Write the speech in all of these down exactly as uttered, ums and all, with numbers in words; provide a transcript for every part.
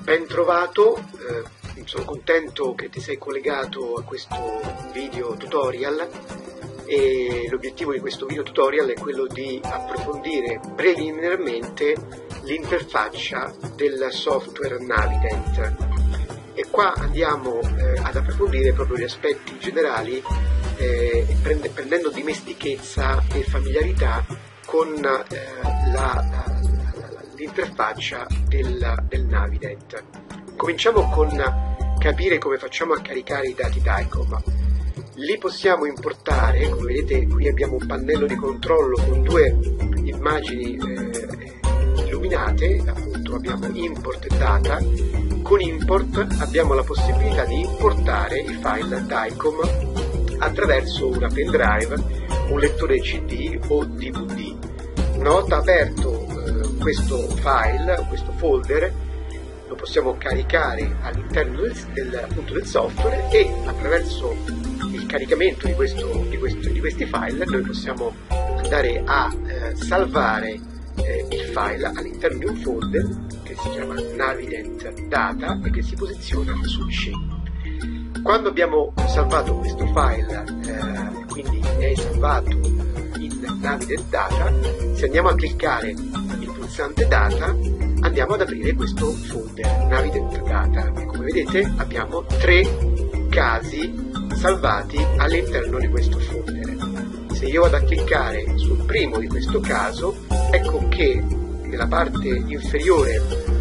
Ben trovato, eh, sono contento che ti sei collegato a questo video tutorial e l'obiettivo di questo video tutorial è quello di approfondire preliminarmente l'interfaccia del software Navident e qua andiamo eh, ad approfondire proprio gli aspetti generali eh, prende, prendendo dimestichezza e familiarità con eh, la l'interfaccia del, del Navident. Cominciamo con capire come facciamo a caricare i dati DICOM. Li possiamo importare, come vedete qui abbiamo un pannello di controllo con due immagini eh, illuminate, appunto abbiamo import e data. Con import abbiamo la possibilità di importare i file DICOM attraverso una pendrive, un lettore C D o D V D. Una volta aperto questo file, questo folder, lo possiamo caricare all'interno del, del, appunto del software e attraverso il caricamento di, questo, di, questo, di questi file noi possiamo andare a eh, salvare eh, il file all'interno di un folder che si chiama Navident Data e che si posiziona sul C. Quando abbiamo salvato questo file, eh, quindi è salvato in Navident Data, se andiamo a cliccare data andiamo ad aprire questo folder Navident Data e come vedete abbiamo tre casi salvati all'interno di questo folder. Se io vado a cliccare sul primo di questo caso, ecco che nella parte inferiore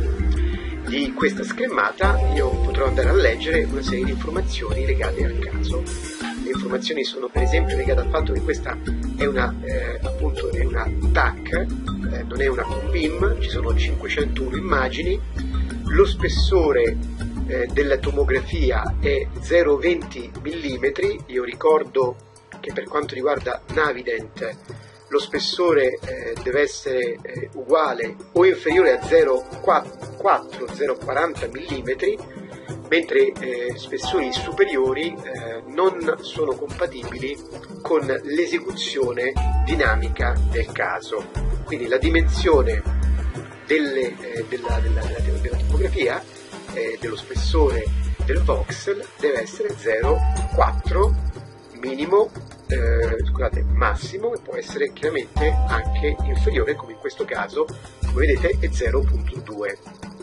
di questa schermata io potrò andare a leggere una serie di informazioni legate al caso. Le informazioni sono per esempio legate al fatto che questa è una eh, appunto è una T A C, eh, non è una Q B I M, ci sono cinquecentouno immagini, lo spessore eh, della tomografia è zero virgola venti millimetri. Io ricordo che per quanto riguarda Navident lo spessore eh, deve essere eh, uguale o inferiore a zero virgola quattro zero virgola quaranta millimetri, mentre eh, spessori superiori eh, non sono compatibili con l'esecuzione dinamica del caso. Quindi la dimensione delle, eh, della, della, della, della topografia, eh, dello spessore del voxel deve essere zero virgola quattro minimo, eh, scusate, massimo, e può essere chiaramente anche inferiore, come in questo caso, come vedete, è zero virgola due.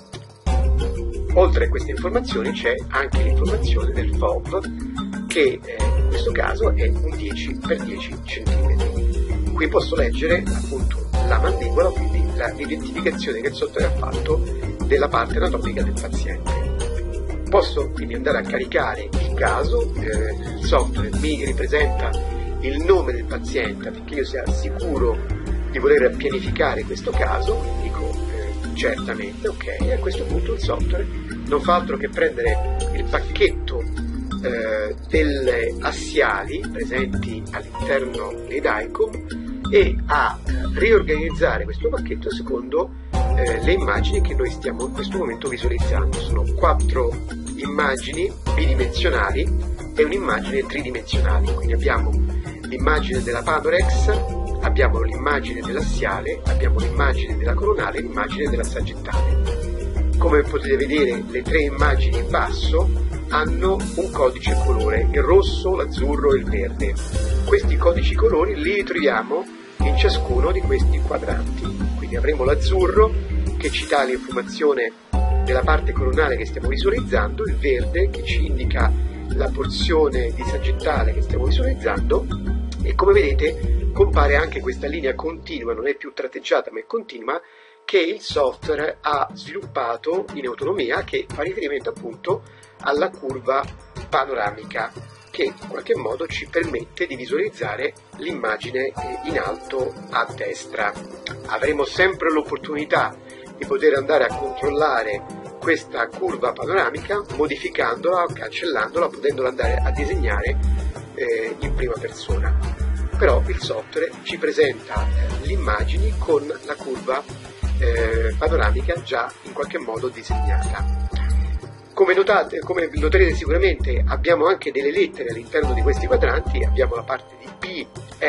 Oltre a queste informazioni c'è anche l'informazione del F O V che eh, in questo caso è un dieci per dieci centimetri. Qui posso leggere appunto la mandibola, quindi l'identificazione che il software ha fatto della parte anatomica del paziente. Posso quindi andare a caricare il caso, eh, il software mi ripresenta il nome del paziente affinché io sia sicuro di voler pianificare questo caso, dico eh, certamente, ok, e a questo punto il software non fa altro che prendere il pacchetto eh, delle assiali presenti all'interno dei DICOM e a eh, riorganizzare questo pacchetto secondo eh, le immagini che noi stiamo in questo momento visualizzando. Sono quattro immagini bidimensionali e un'immagine tridimensionale, quindi abbiamo l'immagine della Panorex, abbiamo l'immagine dell'assiale, abbiamo l'immagine della coronale e l'immagine della sagittale. Come potete vedere le tre immagini in basso hanno un codice colore, il rosso, l'azzurro e il verde. Questi codici colori li ritroviamo in ciascuno di questi quadranti. Quindi avremo l'azzurro che ci dà l'informazione della parte coronale che stiamo visualizzando, il verde che ci indica la porzione di sagittale che stiamo visualizzando e come vedete compare anche questa linea continua, non è più tratteggiata ma è continua, che il software ha sviluppato in autonomia, che fa riferimento appunto alla curva panoramica che in qualche modo ci permette di visualizzare l'immagine in alto a destra. Avremo sempre l'opportunità di poter andare a controllare questa curva panoramica modificandola o cancellandola, potendola andare a disegnare eh, in prima persona. Però il software ci presenta eh, le immagini con la curva Eh, panoramica già in qualche modo disegnata. Come notate, come noterete sicuramente abbiamo anche delle lettere all'interno di questi quadranti, abbiamo la parte di P,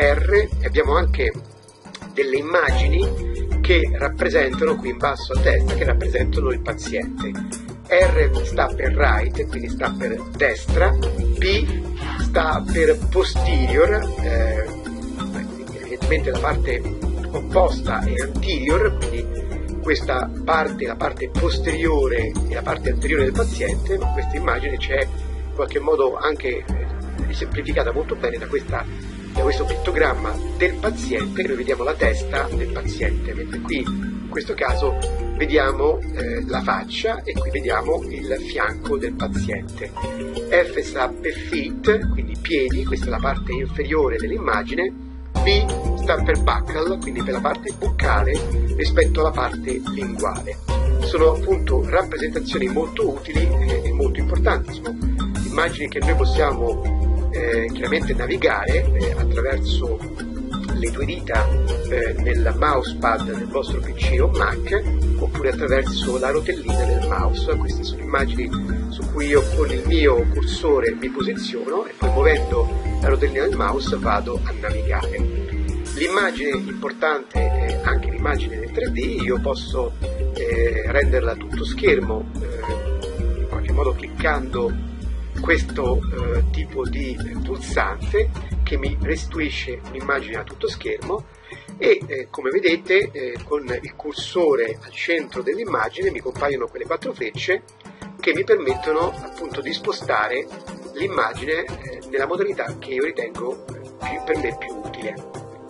R e abbiamo anche delle immagini che rappresentano qui in basso a destra, che rappresentano il paziente. R sta per right, quindi sta per destra, P sta per posterior, eh, evidentemente la parte opposta è anterior, quindi questa parte, la parte posteriore e la parte anteriore del paziente, ma questa immagine c'è in qualche modo anche eh, semplificata molto bene da, questa, da questo pittogramma del paziente. Noi vediamo la testa del paziente, mentre qui in questo caso vediamo eh, la faccia e qui vediamo il fianco del paziente. F sta per feet, quindi piedi, questa è la parte inferiore dell'immagine. B sta per buccal, quindi per la parte buccale rispetto alla parte linguale. Sono appunto rappresentazioni molto utili e molto importanti, sono immagini che noi possiamo eh, chiaramente navigare eh, attraverso le due dita eh, nel mousepad del vostro P C o Mac, oppure attraverso la rotellina del mouse. Queste sono immagini su cui io con il mio cursore mi posiziono e poi muovendo la rotellina del mouse vado a navigare. L'immagine importante è anche l'immagine del tre D, io posso eh, renderla tutto schermo eh, in qualche modo cliccando questo eh, tipo di pulsante che mi restituisce un'immagine a tutto schermo e eh, come vedete eh, con il cursore al centro dell'immagine mi compaiono quelle quattro frecce che mi permettono appunto di spostare l'immagine eh, nella modalità che io ritengo più, per me più utile.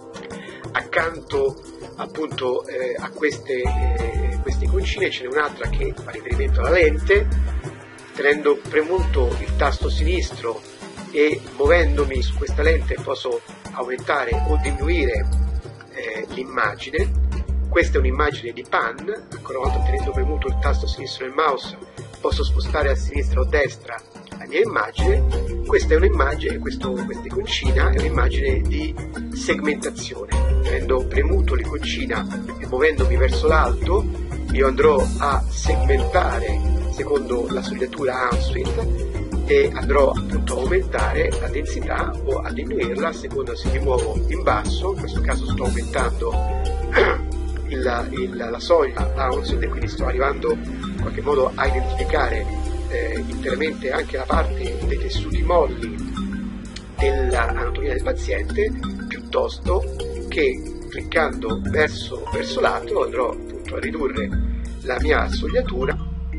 Accanto appunto eh, a queste, eh, queste iconcine ce n'è un'altra che fa riferimento alla lente. Tenendo premuto il tasto sinistro e muovendomi su questa lente posso aumentare o diminuire eh, l'immagine. Questa è un'immagine di pan, ancora una volta tenendo premuto il tasto sinistro del mouse posso spostare a sinistra o a destra la mia immagine. Questa è un'immagine, questa iconcina è un'immagine di segmentazione. Tenendo premuto l'iconcina e muovendomi verso l'alto io andrò a segmentare secondo la sogliatura Hounsfield e andrò appunto a aumentare la densità o a diminuirla a seconda se mi muovo in basso. In questo caso sto aumentando il, il, la soglia Hounsfield e quindi sto arrivando in qualche modo a identificare eh, interamente anche la parte dei tessuti molli dell'anatomia del paziente, piuttosto che cliccando verso, verso l'alto andrò appunto a ridurre la mia sogliatura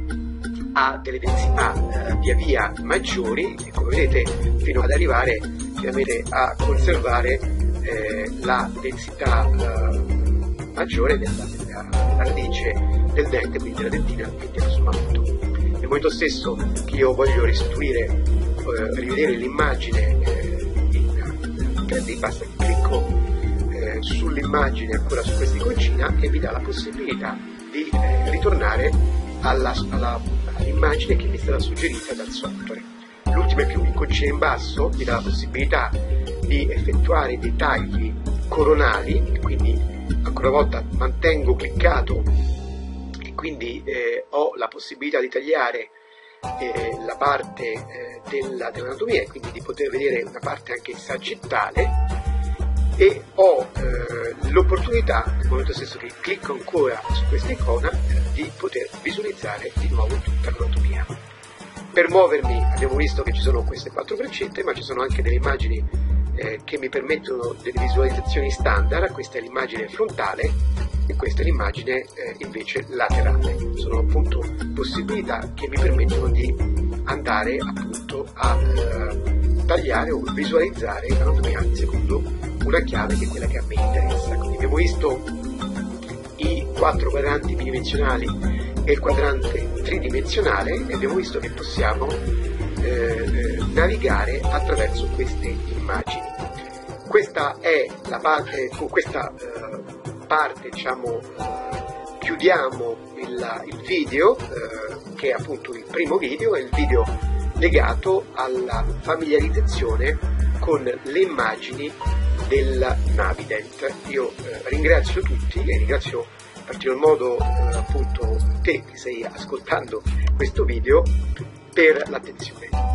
a delle densità eh, via via maggiori e come vedete fino ad arrivare chiaramente a conservare eh, la densità eh, maggiore della, della, della radice del dente, quindi della dentina che viene sfumato. Nel momento stesso che io voglio restituire, eh, rivedere l'immagine eh, in tre D, basta che clicco eh, sull'immagine ancora su questa iconcina e mi dà la possibilità di eh, ritornare alla, alla l'immagine che mi è stata suggerita dal software. L'ultima e più iconcina in basso mi dà la possibilità di effettuare dei tagli coronali, quindi ancora una volta mantengo cliccato e quindi eh, ho la possibilità di tagliare eh, la parte eh, della, dell'anatomia e quindi di poter vedere una parte anche sagittale e ho eh, l'opportunità, nel momento stesso che clicco ancora su questa icona, di poter visualizzare di nuovo tutta l'anatomia. Per muovermi abbiamo visto che ci sono queste quattro freccette, ma ci sono anche delle immagini eh, che mi permettono delle visualizzazioni standard. Questa è l'immagine frontale e questa è l'immagine eh, invece laterale. Sono appunto possibilità che mi permettono di andare appunto a eh, tagliare o visualizzare l'anatomia secondo una chiave che è quella che a me interessa. Quindi abbiamo visto i quattro quadranti bidimensionali e il quadrante tridimensionale e abbiamo visto che possiamo eh, navigare attraverso queste immagini. Questa è la parte, con questa eh, parte diciamo eh, chiudiamo il, il video eh, che è appunto il primo video, è il video legato alla familiarizzazione con le immagini del Navident. Io eh, ringrazio tutti e ringrazio in particolar modo eh, appunto te che stai ascoltando questo video per l'attenzione.